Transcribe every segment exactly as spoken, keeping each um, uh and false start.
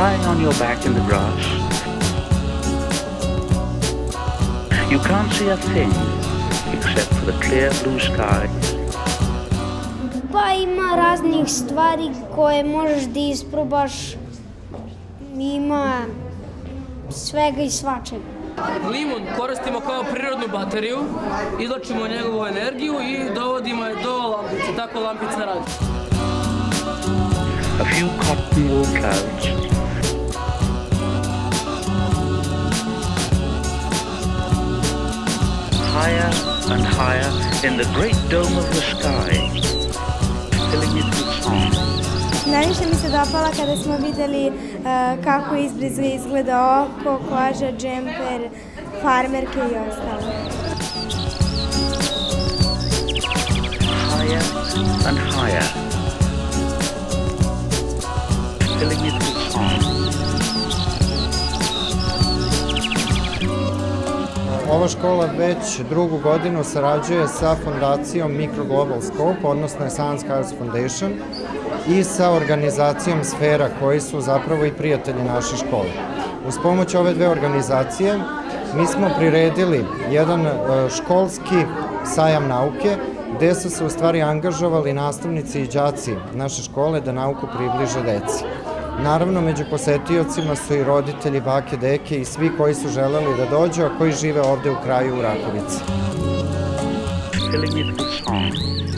lying on your back in the grass. You can't see a thing except for the clear blue sky. Pa ima raznih stvari koje možeš da isprobaš, ima svega i svačega. Limun koristimo kao prirodnu bateriju, izlačimo njegovu energiju i dovodimo je do lampice, tako lampica radi. A few cotton wool clouds. Higher and higher in the great dome of the sky, filling it with song. Najviše mi se dopala kada smo videli uh, kako izbliza izgleda oko, koža, džemper, farmerke i ostalo. Higher and higher, filling it with song. Ova škola već drugu godinu sarađuje sa fondacijom Micro Global Scope, odnosno Science Cars Foundation, i sa organizacijom Sfera, koji su zapravo i prijatelji naše škole. Uz pomoć ove dve organizacije mi smo priredili jedan školski sajam nauke, gde su se u stvari angažovali nastavnici i đaci naše škole da nauku približe deci. Naravno, među posetiocima su i roditelji, bake, deke i svi koji su želeli da dođu, a koji žive ovde u kraju u Rakovici. Filling it with song.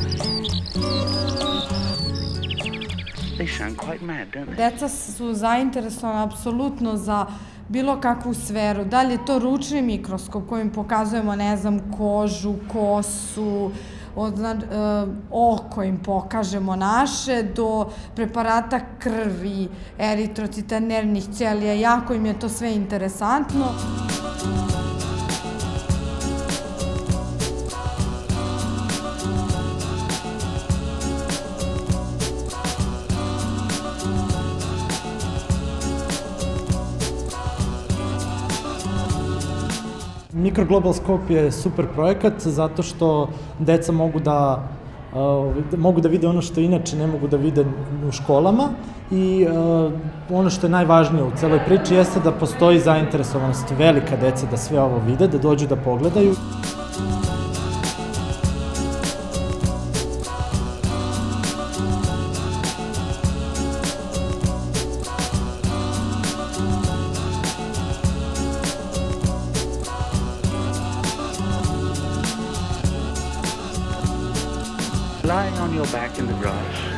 They sound quite mad, don't they? Deca su zainteresovana apsolutno za bilo kakvu sferu. Da li je to ručni mikroskop kojim pokazujemo, ne znam, kožu, kosu, od uh, oko im pokažemo naše, do preparata krvi, eritrocita, nervnih ćelija, jako im je to sve interesantno. Micro Global Scope je super projekat zato što deca mogu da, uh, mogu da vide ono što inače ne mogu da vide u školama i uh, ono što je najvažnije u celoj priči jeste da postoji zainteresovanost velika deca da sve ovo vide, da dođu da pogledaju. Lying on your back in the grass.